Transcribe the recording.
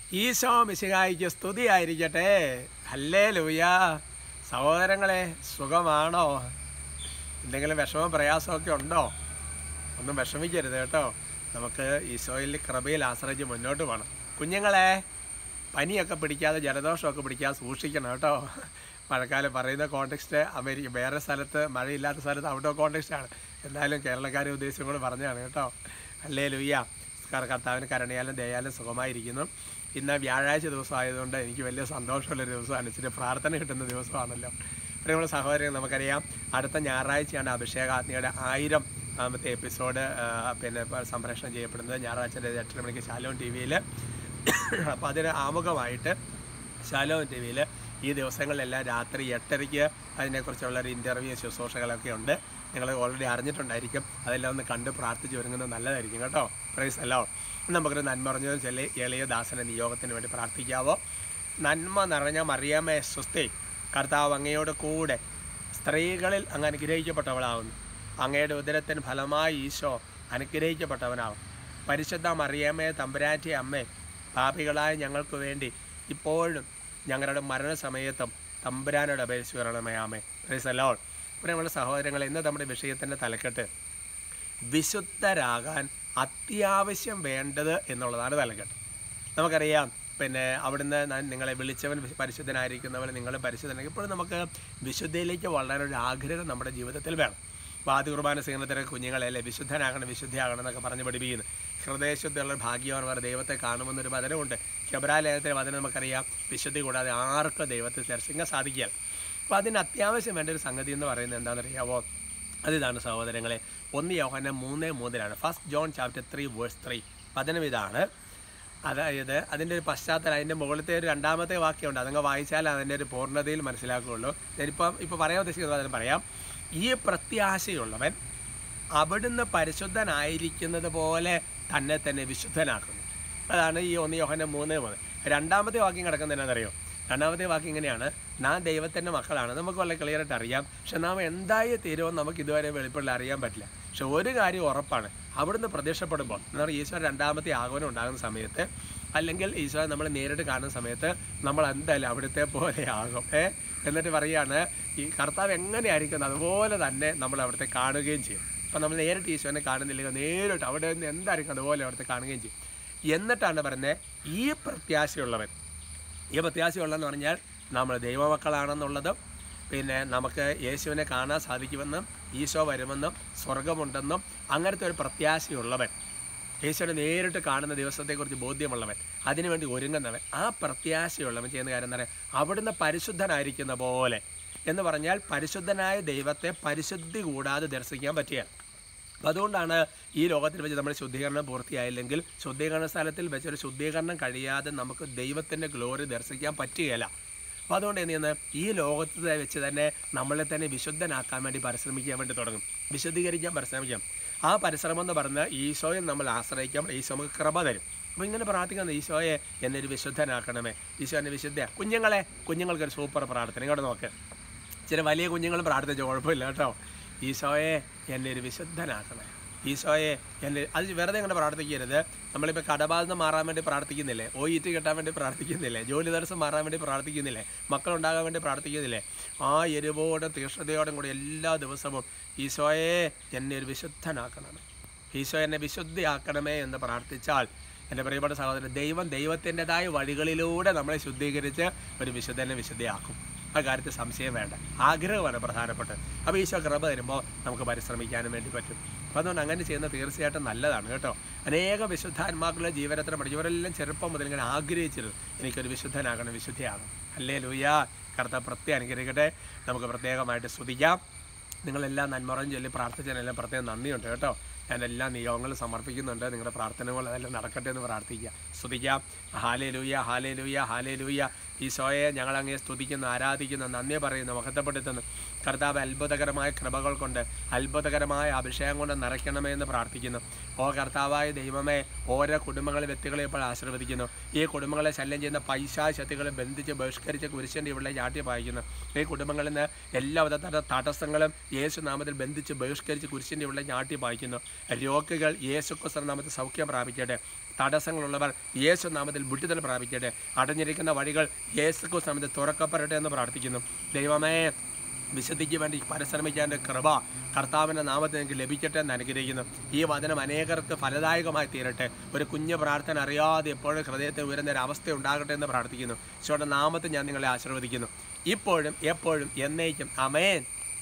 ഈശോ മിശിഹായിക്ക് സ്തുതിയായിരിക്കട്ടെ. ഹല്ലേലൂയ. സഹോദരങ്ങളെ, സുഖമാണോ? എന്തെങ്കിലും വിഷമവും പ്രയാസമൊക്കെ ഉണ്ടോ? ഒന്നും വിഷമിക്കരുത് കേട്ടോ. നമുക്ക് ഈശോയിൽ കൃപയിൽ ആശ്രയിച്ച് മുന്നോട്ട് പോകണം. കുഞ്ഞുങ്ങളെ, പനിയൊക്കെ പിടിക്കാതെ ജലദോഷമൊക്കെ പിടിക്കാതെ സൂക്ഷിക്കണം കേട്ടോ. മഴക്കാലം പറയുന്ന കോണ്ടെക്സ്റ്റ് വേറെ സ്ഥലത്ത്, മഴയില്ലാത്ത സ്ഥലത്ത് ഔട്ട് ഓഫ് കോണ്ടെക്സ്റ്റാണ്. എന്നാലും കേരളക്കാരെ ഉദ്ദേശിച്ചും കൂടെ പറഞ്ഞതാണ് കേട്ടോ. ഹല്ലേലൂയ. കർത്താവിന് കരുണയാലും ദയാലും സുഖമായിരിക്കുന്നു. ഇന്ന് വ്യാഴാഴ്ച ദിവസമായതുകൊണ്ട് എനിക്ക് വലിയ സന്തോഷമുള്ളൊരു ദിവസമാണ്. ഇച്ചിരി പ്രാർത്ഥന കിട്ടുന്ന ദിവസമാണല്ലോ. പ്രിയമുള്ള സഹോദരങ്ങൾ, നമുക്കറിയാം അടുത്ത ഞായറാഴ്ചയാണ് അഭിഷേകാഗ്നിയുടെ 1000ാമത്തെ എപ്പിസോഡ് സംപ്രേഷണം ചെയ്യപ്പെടുന്നത്. ഞായറാഴ്ച 8 മണിക്ക് ശാലോം TV-യിൽ. അപ്പോൾ അതിന് ആമുഖമായിട്ട് ശാലോം TV-യിൽ ഈ ദിവസങ്ങളിലെല്ലാം രാത്രി 8:30 അതിനെക്കുറിച്ചുള്ളൊരു ഇൻ്റർവ്യൂ ശുശ്രൂഷകളൊക്കെ ഉണ്ട്. നിങ്ങൾ ഓൾറെഡി അറിഞ്ഞിട്ടുണ്ടായിരിക്കും. അതെല്ലാം ഒന്ന് കണ്ട് പ്രാർത്ഥിച്ച് ഒരുങ്ങുന്നത് നല്ലതായിരിക്കും കേട്ടോ. പ്രൈസ് അല്ലോ. നമുക്കൊരു നന്മ അറിഞ്ഞതും ചെല്ലി എളിയ ദാസന നിയോഗത്തിന് വേണ്ടി പ്രാർത്ഥിക്കാവോ? നന്മ നിറഞ്ഞ മറിയാമേ സ്വസ്തി, കർത്താവ് അങ്ങയോട് കൂടെ സ്ത്രീകളിൽ അങ്ങ് അനുഗ്രഹിക്കപ്പെട്ടവളാവുന്നു. അങ്ങയുടെ ഉദരത്തിന് ഫലമായി ഈശോ അനുഗ്രഹിക്കപ്പെട്ടവനാവും. പരിശുദ്ധ മറിയാമേ തമ്പുരാറ്റി അമ്മേ, പാപികളായ ഞങ്ങൾക്ക് വേണ്ടി ഇപ്പോഴും ഞങ്ങളുടെ മരണസമയത്തും തമ്പുരാനോട് അപേക്ഷിച്ച് വരണമേ. ആമേ. പ്രൈസ് അല്ലോ. നമ്മുടെ സഹോദരങ്ങളെ, ഇന്ന് നമ്മുടെ വിഷയത്തിൻ്റെ തലക്കെട്ട് വിശുദ്ധരാകാൻ അത്യാവശ്യം വേണ്ടത് എന്നുള്ളതാണ് തലക്കെട്ട്. നമുക്കറിയാം, അവിടുന്ന് നിങ്ങളെ വിളിച്ചവൻ പരിശുദ്ധനായിരിക്കുന്നവൻ നിങ്ങൾ പരിശുദ്ധനായിരിക്കും. ഇപ്പോഴും നമുക്ക് വിശുദ്ധിയിലേക്ക് വളരാനൊരു ആഗ്രഹം നമ്മുടെ ജീവിതത്തിൽ വേണം. ആദ്യ കുർബാന സ്വീകരണത്തിലെ കുഞ്ഞുങ്ങളെയല്ലേ വിശുദ്ധനാകണം വിശുദ്ധിയാകണം എന്നൊക്കെ പറഞ്ഞ് പഠിപ്പിക്കുന്നു. ഹൃദയശുദ്ധിയുള്ള ഭാഗ്യവാന്മാർ ദൈവത്തെ കാണുമെന്നൊരു വചനമുണ്ട്. ഹെബ്രായലേഖനത്തിലെ വചനം നമുക്കറിയാം, വിശുദ്ധി കൂടാതെ ആർക്കും ദൈവത്തെ ദർശിക്കാൻ സാധിക്കുകയില്ല. അപ്പോൾ അതിന് അത്യാവശ്യം വേണ്ട ഒരു സംഗതി എന്ന് പറയുന്നത് എന്താണെന്നറിയാമോ? അതിതാണ് സഹോദരങ്ങളെ, 1 യോഹന്നാൻ 3:3 1 John chapter 3:3 വചനം ഇതാണ്. അതായത് അതിൻ്റെ ഒരു പശ്ചാത്തലം, അതിൻ്റെ മുകളിലത്തെ ഒരു 2ാമത്തെ വാക്യമുണ്ട്. അതങ്ങ് വായിച്ചാൽ അതിൻ്റെ ഒരു പൂർണ്ണതയിൽ മനസ്സിലാക്കുകയുള്ളൂ. ഞാനിപ്പോൾ പറയാൻ ഉദ്ദേശിക്കുന്നത് അതിന് പറയാം. ഈ പ്രത്യാശയുള്ളവൻ അവിടുന്ന് പരിശുദ്ധനായിരിക്കുന്നത് പോലെ തന്നെ വിശുദ്ധനാക്കുന്നു. അതാണ് ഈ 1 യോഹന്നാൻ 3:3. 2ാമത്തെ വാക്യം കിടക്കുന്നത് എന്നാണെന്നറിയോ? 2ാമത്തെ വാക്യം ഇങ്ങനെയാണ്: നാം ദൈവത്തിൻ്റെ മക്കളാണ്. നമുക്ക് വളരെ ക്ലിയറായിട്ട് അറിയാം. പക്ഷെ നാം എന്തായി തീരുമെന്ന് നമുക്ക് ഇതുവരെ വെളിപ്പെടില്ല, അറിയാൻ പറ്റില്ല. പക്ഷെ ഒരു കാര്യം ഉറപ്പാണ്, അവിടുന്ന് പ്രത്യക്ഷപ്പെടുമ്പോൾ, എന്ന് പറഞ്ഞാൽ ഈശോ 2ാമത്തെ ആഗമനം ഉണ്ടാകുന്ന സമയത്ത്, അല്ലെങ്കിൽ ഈശോ നമ്മൾ നേരിട്ട് കാണുന്ന സമയത്ത് നമ്മൾ എന്തായാലും അവിടുത്തെ പോലെ ആകും. എന്നിട്ട് പറയുകയാണ്, ഈ കർത്താവ് എങ്ങനെയായിരിക്കുന്നത് അതുപോലെ തന്നെ നമ്മൾ അവിടുത്തെ കാണുകയും ചെയ്യും. അപ്പം നമ്മൾ നേരിട്ട് ഈശോനെ കാണുന്നില്ലെങ്കിൽ നേരിട്ട് അവിടെ നിന്ന് എന്തായിരിക്കും അതുപോലെ അവിടുത്തെ കാണുകയും ചെയ്യും. എന്നിട്ടാണ് പറയുന്നത്, ഈ പ്രത്യാശയുള്ളവൻ. ഈ പ്രത്യാശയുള്ളതെന്ന് പറഞ്ഞാൽ നമ്മൾ ദൈവമക്കളാണെന്നുള്ളതും, നമുക്ക് യേശുവിനെ കാണാൻ സാധിക്കുമെന്നും ഈശോ വരുമെന്നും സ്വർഗമുണ്ടെന്നും അങ്ങനത്തെ ഒരു പ്രത്യാശയുള്ളവൻ, യേശുവിനെ നേരിട്ട് കാണുന്ന ദിവസത്തെക്കുറിച്ച് ബോധ്യമുള്ളവൻ, അതിനുവേണ്ടി ഒരുങ്ങുന്നവൻ, ആ പ്രത്യാശയുള്ളവൻ ചെയ്യുന്ന കാര്യം എന്താ പറയുക? അവിടുന്ന് പരിശുദ്ധനായിരിക്കുന്ന പോലെ എന്ന് പറഞ്ഞാൽ പരിശുദ്ധനായ ദൈവത്തെ പരിശുദ്ധി കൂടാതെ ദർശിക്കാൻ പറ്റുക. അപ്പോൾ അതുകൊണ്ടാണ് ഈ ലോകത്തിൽ വെച്ച് നമ്മുടെ ശുദ്ധീകരണം പൂർത്തിയായില്ലെങ്കിൽ ശുദ്ധീകരണ സ്ഥലത്തിൽ വെച്ചൊരു ശുദ്ധീകരണം കഴിയാതെ നമുക്ക് ദൈവത്തിൻ്റെ ഗ്ലോറി ദർശിക്കാൻ പറ്റുകയില്ല. അപ്പോൾ അതുകൊണ്ട് എന്ത് ചെയ്യുന്നത്? ഈ ലോകത്ത് വെച്ച് തന്നെ നമ്മളെ തന്നെ വിശുദ്ധനാക്കാൻ വേണ്ടി പരിശ്രമിക്കാൻ വേണ്ടി തുടങ്ങും, വിശുദ്ധീകരിക്കാൻ പരിശ്രമിക്കാം. ആ പരിശ്രമം എന്ന് പറഞ്ഞാൽ ഈശോയെ നമ്മൾ ആശ്രയിക്കാം. ഈശോ നമുക്ക് കൃപ തരും. അപ്പോൾ ഇങ്ങനെ പ്രാർത്ഥിക്കുന്നത്, ഈശോയെ എന്നെ ഒരു വിശുദ്ധനാക്കണമേ, ഈശോ എന്നെ വിശുദ്ധ. കുഞ്ഞുങ്ങൾക്കൊരു സൂപ്പർ പ്രാർത്ഥന ഇങ്ങോട്ട് നോക്ക്. ചില വലിയ കുഞ്ഞുങ്ങളും പ്രാർത്ഥിച്ച കുഴപ്പമില്ല കേട്ടോ. ഈശോയെ എന്നെ ഒരു വിശുദ്ധനാക്കണേ, ഈശോയെ എന്നെ. അത് വെറുതെ ഇങ്ങനെ പ്രാർത്ഥിക്കരുത്. നമ്മളിപ്പോൾ കടബാധ മാറാൻ വേണ്ടി പ്രാർത്ഥിക്കുന്നില്ലേ? OET കിട്ടാൻ വേണ്ടി പ്രാർത്ഥിക്കുന്നില്ലേ? ജോലി തടസ്സം മാറാൻ വേണ്ടി പ്രാർത്ഥിക്കുന്നില്ലേ? മക്കളുണ്ടാകാൻ വേണ്ടി പ്രാർത്ഥിക്കുന്നില്ലേ? ആ എരിവോടും തീക്ഷ്ണതയോടും കൂടി എല്ലാ ദിവസവും ഈശോയെ എന്നെ ഒരു വിശുദ്ധനാക്കണമേ, ഈശോ എന്നെ വിശുദ്ധിയാക്കണമേ എന്ന് പ്രാർത്ഥിച്ചാൽ, എൻ്റെ പ്രിയപ്പെട്ട സഹോദരൻ, ദൈവത്തിൻ്റെതായ വഴികളിലൂടെ നമ്മളെ ശുദ്ധീകരിച്ച് ഒരു വിശുദ്ധിയാക്കും. ആ കാര്യത്തിൽ സംശയം വേണ്ട. ആഗ്രഹമാണ് പ്രധാനപ്പെട്ടത്. അപ്പോൾ ഈശോ കൃപ തരുമ്പോൾ നമുക്ക് പരിശ്രമിക്കാനും വേണ്ടി പറ്റും. അപ്പോൾ അതുകൊണ്ട് അങ്ങനെ ചെയ്യുന്നത് തീർച്ചയായിട്ടും നല്ലതാണ് കേട്ടോ. അനേകം വിശുദ്ധാത്മാക്കളുടെ ജീവനത്തിന് പഠിച്ചവരെല്ലാം ചെറുപ്പം മുതൽ ഇങ്ങനെ ആഗ്രഹിച്ചിരുന്നു, എനിക്കൊരു വിശുദ്ധനാകണം, വിശുദ്ധിയാകണം. ഹല്ലേലൂയ. കർത്താവ് പ്രത്യേകം അനുഗ്രഹിക്കട്ടെ. നമുക്ക് പ്രത്യേകമായിട്ട് സ്തുതിക്കാം. നിങ്ങളെല്ലാം നന്മറഞ്ഞ് ചൊല്ലി പ്രാർത്ഥിച്ചതിനെല്ലാം പ്രത്യേകം നന്ദിയുണ്ട് കേട്ടോ. ഞാൻ എല്ലാ നിയോഗങ്ങളും സമർപ്പിക്കുന്നുണ്ട്. നിങ്ങളുടെ പ്രാർത്ഥനകൾ അതെല്ലാം നടക്കട്ടെ എന്ന് പ്രാർത്ഥിക്കുക, സ്തുതിക്കാം. Hallelujah, hallelujah, hallelujah. ഈശോയെ ഞങ്ങളങ്ങേ സ്തുതിക്കുന്നു, ആരാധിക്കുന്നു, നന്ദി പറയുന്നു, മഹത്വപ്പെടുത്തുന്നു. കർത്താവ് അത്ഭുതകരമായ കൃപകൾ കൊണ്ട്, അത്ഭുതകരമായ അഭിഷേകം കൊണ്ട് നിറയ്ക്കണമേ എന്ന് പ്രാർത്ഥിക്കുന്നു. ഓ കർത്താവായ ദൈവമേ, ഓരോ കുടുംബങ്ങളെ, വ്യക്തികളെ ഇപ്പോൾ ആശീർവദിക്കുന്നു. ഈ കുടുംബങ്ങളെ ശല്യം ചെയ്യുന്ന പൈശാചക്തികളെ ബന്ധിച്ച് ബഹിഷ്കരിച്ച് കുരിശൻ്റെ ഇവിടെ ചാട്ടി പായിക്കുന്നു. ഈ കുടുംബങ്ങളിൽ നിന്ന് എല്ലാവിധ തടസ്സങ്ങളും യേശു നാമത്തിൽ ബന്ധിച്ച് ബഹിഷ്കരിച്ച് കുരിശൻ്റെ ഇവിടെ ചാട്ടി പായിക്കുന്നു. രോഗികൾ യേശു ക്രിസ്തു നാമത്തിൽ സൗഖ്യം പ്രാപിക്കട്ടെ. തടസ്സങ്ങളുള്ളവർ യേശു നാമത്തിൽ വിടുതൽ പ്രാപിക്കട്ടെ. അടഞ്ഞിരിക്കുന്ന വഴികൾ യേശുക്രിസ്തു നാമത്തിൽ തുറക്കപ്പെടട്ടെ എന്ന് പ്രാർത്ഥിക്കുന്നു. ദൈവമേ, വിശുദ്ധിക്ക് വേണ്ടി പരിശ്രമിക്കാൻ കൃപ കർത്താവിൻ്റെ നാമത്തിൽ നിങ്ങൾക്ക് ലഭിക്കട്ടെ എന്ന് അനുഗ്രഹിക്കുന്നു. ഈ വചനം അനേകർക്ക് ഫലദായകമായി തീരട്ടെ. ഒരു കുഞ്ഞു പ്രാർത്ഥന അറിയാതെ എപ്പോഴും ഹൃദയത്തിൽ ഉയരുന്ന ഒരു അവസ്ഥ ഉണ്ടാകട്ടെ എന്ന് പ്രാർത്ഥിക്കുന്നു. ഈശോയുടെ നാമത്തിൽ ഞാൻ നിങ്ങളെ ആശീർവദിക്കുന്നു, ഇപ്പോഴും എപ്പോഴും എന്നേക്കും. ആമേൻ.